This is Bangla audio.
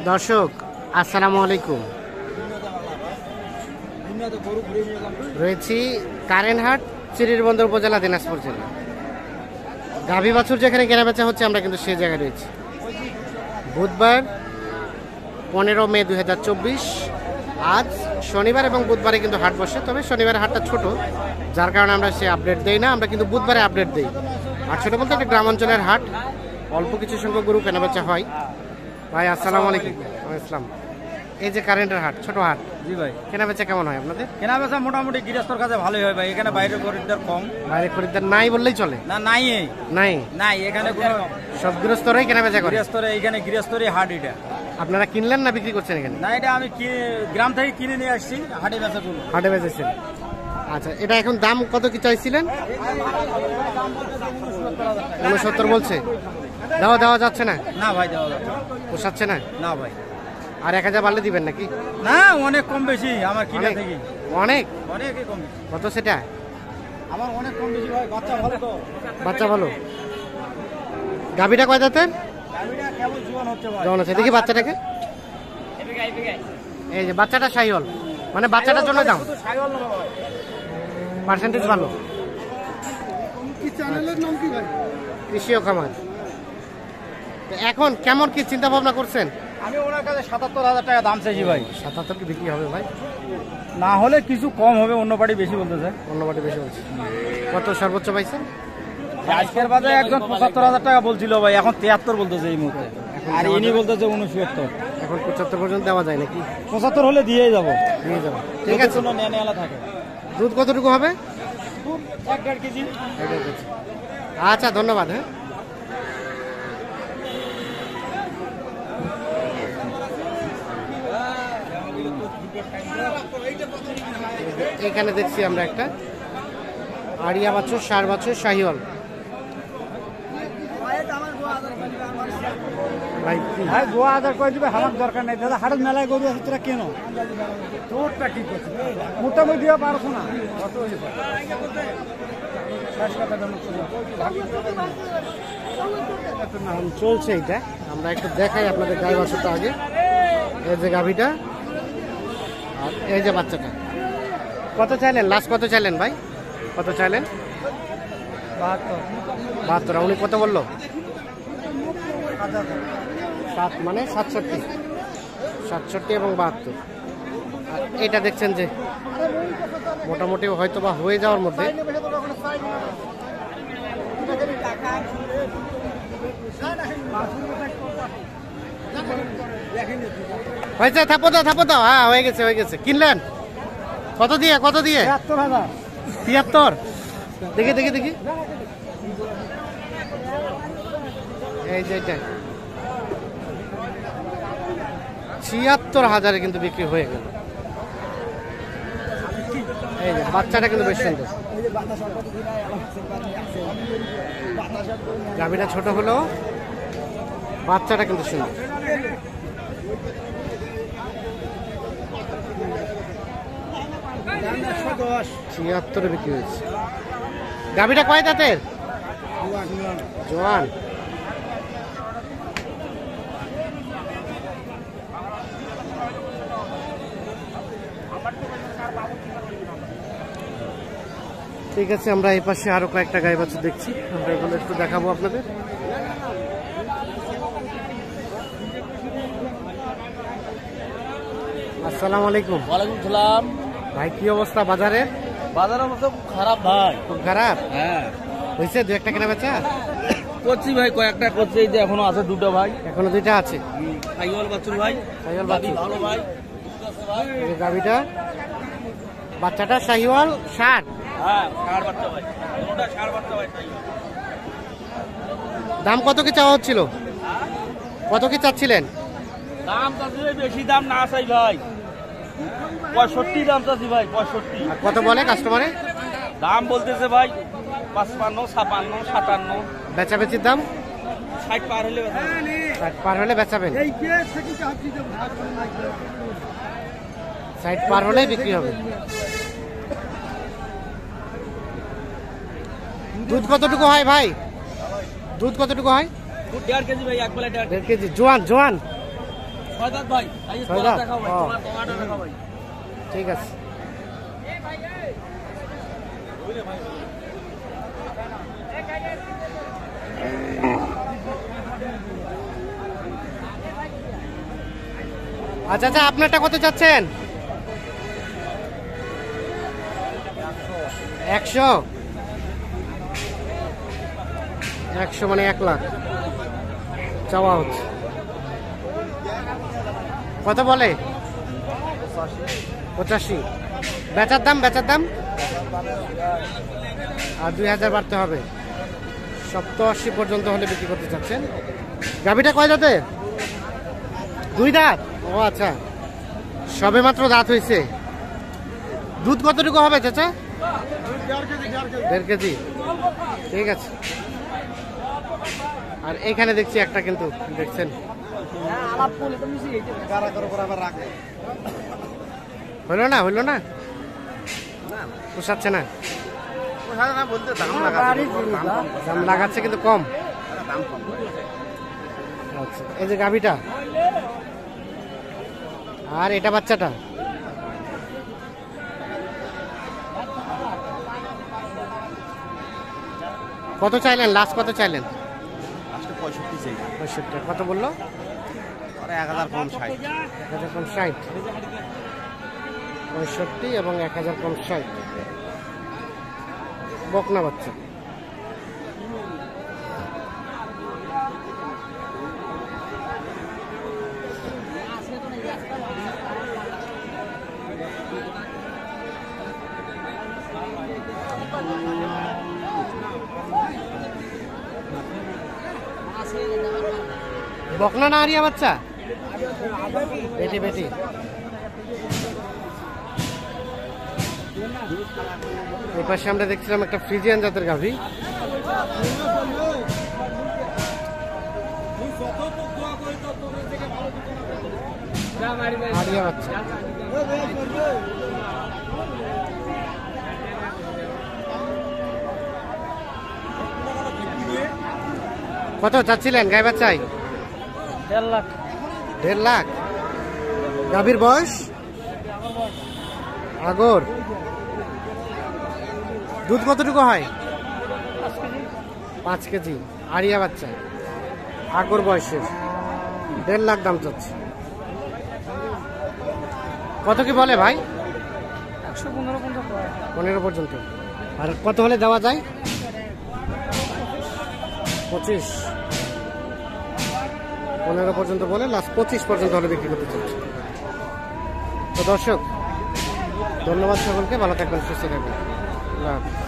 দর্শক আসসালামু আলাইকুম। রয়েছি কারেন্টহাট চিরিরবন্দর উপজেলা দিনাজপুর জেলা। গাভী বাছুর যেখানে কেনাবেচা হচ্ছে আমরা কিন্তু সেই জায়গায় রয়েছি। বুধবার 15 মে 2024। আজ শনিবার এবং বুধবারে কিন্তু হাট বসে, তবে শনিবারের হাটটা ছোট, যার কারণে আমরা সে আপডেট দেই না। আমরা কিন্তু বুধবারে আপডেট দিই। আর ছোটো বলতে একটা গ্রাম অঞ্চলের হাট, অল্প কিছু সংখ্যক গরু কেনাবেচা হয়। ভাই আসসালামু আলাইকুম। ইসলাম। এই যে কারেন্টের হাট, ছোট হাট, জি ভাই, কেনাবেচা কেমন হয় আপনাদের? কেনাবেচা মোটামুটি গৃহস্থর কাছে ভালোই হয় ভাই। এখানে বাইরের খরিদ্দার কম। বাইরে খরিদ্দার নাই বললেই চলে? না, নাই নাই নাই এখানে কোনো সব গৃহস্থরাই কেনাবেচা করে। গৃহস্থরে এইখানে গৃহস্থরই হাট। এটা আপনারা কিনলেন না বিক্রি করছেন এখানে? না, এটা আমি গ্রাম থেকে কিনে নিয়ে আসছি, হাটে বেচা করবো। হাটে বেচেছেন? আচ্ছা, এটা এখন দাম কত কি চাইছিলেন? 69 বলছে। দেওয়া যাচ্ছে না? না ভাই, দেওয়া যাচ্ছে পোষাচ্ছে না? না ভাই। আর 1000 বাড়লে দিবেন নাকি? না, অনেক কম বেশি আমার কিনা থেকে। অনেকই কম। কত সেটা? আমার অনেক কম বেশি ভাই। বাচ্চা ভালো তো? বাচ্চা ভালো। গাভীটা কয় দাঁতের? গাভীটা কেবল জোয়ান হচ্ছে ভাই। জোয়ান হচ্ছে। দেখি বাচ্চাটাকে। এই যে বাচ্চাটা শাহিওয়াল, মানে বাচ্চাটার জন্য দাম। পার্সেন্টেজ ভালো। কি চ্যানেলের নাম কি ভাই? কৃষি ও খামার। এখন কেমন কি চিন্তা ভাবনা করছেন? আমি ওনার কাছে ৭৭,০০০ টাকা দাম চাইছি ভাই। ৭৭ কি বিক্রি হবে ভাই? না হলে কিছু কম হবে। অন্য পার্টি বেশি বলতেছে। অন্য পার্টি বেশি বলছে। কত সর্বোচ্চ পাইছেন? আজকের বাজারে একজন ৭৫,০০০ টাকা বলছিল ভাই, এখন ৭৩ বলতেছে এই মুহূর্তে। আর ইনি বলতেছে ৬৯। এখন ৭৫ পর্যন্ত দেওয়া যায় নাকি? ৭৫ হলে দিয়েই যাবো। নিয়ে যাবো, ঠিক আছে। নেওয়া থাকে। দুধ কতটুকু হবে? ১.৫ কেজি। আচ্ছা, ধন্যবাদ। হ্যাঁ, এখানে দেখছি আমরা একটা আড়িয়া বাছুর, ৬০ বছর শাহিওয়াল। ভাই ভাই ২০০০ করে দিবে, আমার দরকার নেই দাদা। হাটের মেলায় গরু আছে, তোরা কেন? তোরটা কি করছে? মোটামুটি দিতে পারছো না। চলছে এইটা, আমরা একটু দেখাই আপনাদের গাই বাছুরটা আগে। এই যে গাভীটা আর এই যে বাচ্চাটা। কত চাইলেন? লাস্ট কত চাইলেন ভাই? কত চাইলেন? ৭২। উনি কত বললো? 7 মানে 67 এবং 72। আর এটা দেখছেন যে মোটামুটি হয়তো বা হয়ে যাওয়ার মধ্যে। হয়েছে, থাপো দাও। হ্যাঁ, হয়ে গেছে। কিনলেন কত দিয়ে? ৭৩। দেখি। এই যে এটা ৭৬,০০০ কিন্তু বিক্রি হয়ে গেল। এই যে বাচ্চাটা কিন্তু বেশ সুন্দর। গাভীটা ছোট হলেও বাচ্চাটা কিন্তু সুন্দর। ৭৬ বিক্রি হয়েছে। গাভীটা কয় দাঁতের? জোয়ান। ঠিক আছে, আমরা এই পাশে আরো কয়েকটা গাই বাছুর দেখছি, আমরা এগুলো একটু দেখাবো আপনাদের। আসসালামু আলাইকুম। ওয়ালাইকুম সালাম। ভাই কি অবস্থা বাজারের? বাজারের অবস্থা খুব খারাপ ভাই। খুব খারাপ? হ্যাঁ। হয়েছে 2-1টা কেনা বেচা? করছি ভাই, কয়েকটা করছি। এই যে এখনো আছে 2টা ভাই। এখনো 2টা আছে? শাহিওয়াল বাছুর ভাই। শাহিওয়াল বাছুর ভালো ভাই। এই গাভীটা বাচ্চাটা শাহিওয়াল 60। হ্যাঁ, 60 বাচ্চা ভাই। দুটোটা 60 বাচ্চা ভাই। দাম কত কি চাওয়া হচ্ছিল? কত কি চাচ্ছিলেন? দাম চাচ্ছি বেশি দাম না চাই ভাই। 65 দাম চাচ্ছি ভাই, 65। আর কত বলে কাস্টমারে? দাম বলতেছে ভাই 55, 56, 57। বেচাবেচির দাম 60 পার হলে বেচাবেন। 60 পার হলে বেচাবেন? 60 পার হলেই বিক্রি হবে। দুধ কতটুকু হয় ভাই? দুধ কতটুকু হয়? 1.5 কেজি ভাই, এক বেলা 1.5 কেজি। জোয়ান জোয়ান ছয় দাঁত? ও, ঠিক আছে। আচ্ছা আচ্ছা, আপনারটা কত চাচ্ছেন? 100? 100 মানে 1 লাখ চাওয়া হচ্ছে। কত বলে? 85। বেচার দাম? বেচার দাম আর 2000 বাড়তে হবে। 87 পর্যন্ত হলে বিক্রি করতে চাচ্ছেন। গাভীটা কয় দাঁতে? 2 দাঁত? ও আচ্ছা, সবে মাত্র দাঁত হয়েছে। দুধ কতটুকু হবে চাচা? 1.5 কেজি। ঠিক আছে। আর এখানে দেখছি একটা, কিন্তু দেখছেন হইল না? হইল না? পোষাচ্ছে না? দাম লাগাচ্ছে কিন্তু কম। আচ্ছা, এই যে গাভীটা আর এটা বাচ্চাটা কত চাইলেন? লাস্ট কত চাইলেন? 65। কত বললো? 1000 কম 60। 1000 কম 60। 65 এবং 1000 কম 60। বকনা বাচ্চা। বকনা না আরিয়া বাচ্চা? বেটি বেটি। এই পাশে আমরা দেখছিলাম একটা ফ্রিজিয়ান জাতের গাভী। আরিয়া বাচ্চা। কত চাচ্ছিলেন গাই বাচ্চাই? 1.5 লাখ। 1.5 লাখ। গাভীর বয়স? আগর। দুধ কতটুকু হয়? 5 কেজি। আরিয়া বাচ্চা, আগর বয়সের। 1.5 লাখ দাম চাচ্ছে। কত কি বলে ভাই? 115 পর্যন্ত। আর কত হলে দেওয়া যায়? 25। 15 পর্যন্ত বলে, লাস্ট 25 পর্যন্ত হলে বিক্রি করতে চাচ্ছে। তো দর্শক, ধন্যবাদ সকলকে। ভালো থাকবেন, সুস্থ থাকবেন।